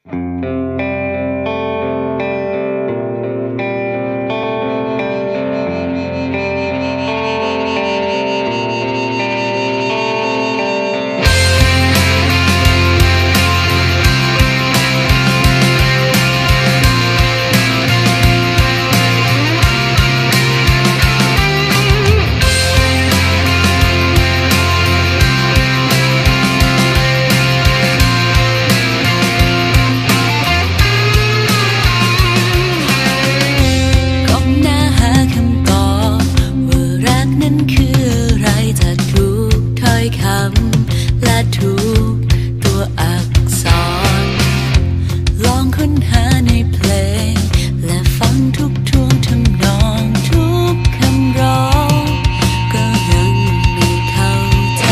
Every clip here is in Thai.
และทุกตัวอักษรลองค้นหาในเพลงและฟังทุกท่วงทำนองทุกคำร้องก็ยังไม่เข้าใจ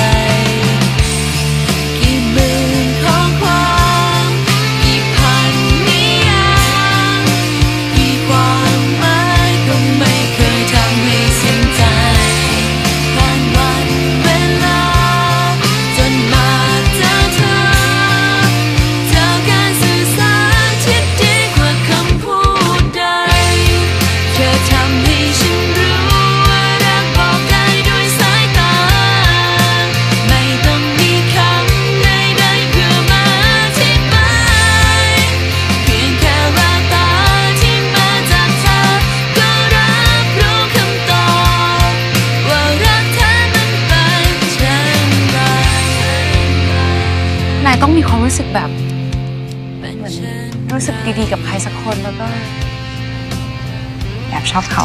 กี่หมื่นข้อความกี่พันนิยามกี่ความหมายก็ไม่เคยทำให้สิ้นใจผ่านวันเวลาต้องมีความรู้สึกแบบเหมือนรู้สึกดีๆกับใครสักคนแล้วก็แอบชอบเขา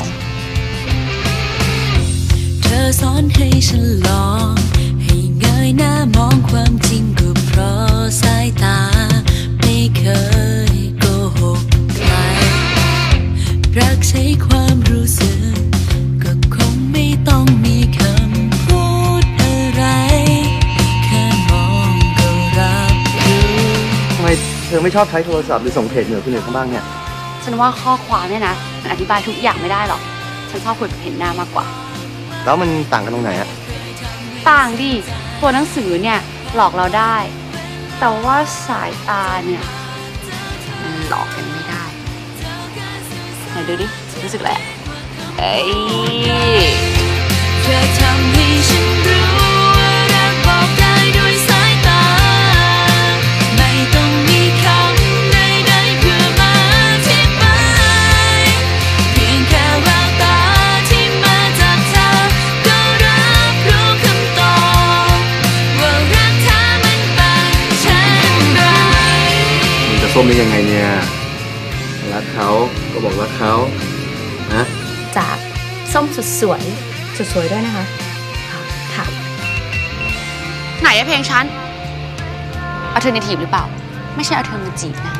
เธอสอนให้ฉันลองให้เงยหน้ามองความจริงก็เพราะสายตาไม่เคยโกหกใครรักใช้ความรู้สึกก็คงไม่ต้องมีคำพูดอะไรแค่มองก็รับรู้ทำไมเธอไม่ชอบใช้โทรศัพท์หรือส่งเพจเหนือคนอื่นเขาบ้างเนี่ยฉันว่าข้อความเนี่ยนะมันอธิบายทุกอย่างไม่ได้หรอกฉันชอบคุยกับเห็นหน้ามากกว่าแล้วมันต่างกันตรงไหนอะต่างดิตัวหนังสือเนี่ยหลอกเราได้แต่ว่าสายตาเนี่ยมันหลอกกันไม่ได้ไหนดูดิรู้สึกอะไรเอ้ยเธอทำให้ฉันรู้ว่ารักบอกได้ด้วยสายตาไม่ต้องมีคำใดๆเพื่อมาอธิบายเพียงแค่แววตาที่มาจากเธอก็รับรู้คำตอบว่ารักเธอมันเป็นเช่นไรมึงจะส้มได้ยังไงเนี่ยรักเขาก็บอกรักเขานะจากส้มสุดสวยด้วยนะคะค่ะไหนเพลงฉันเอาเธอในทีมหรือเปล่าไม่ใช่เอาเธอมาจีบนะ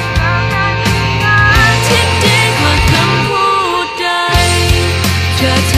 ที่ดีกว่าคำพูดใด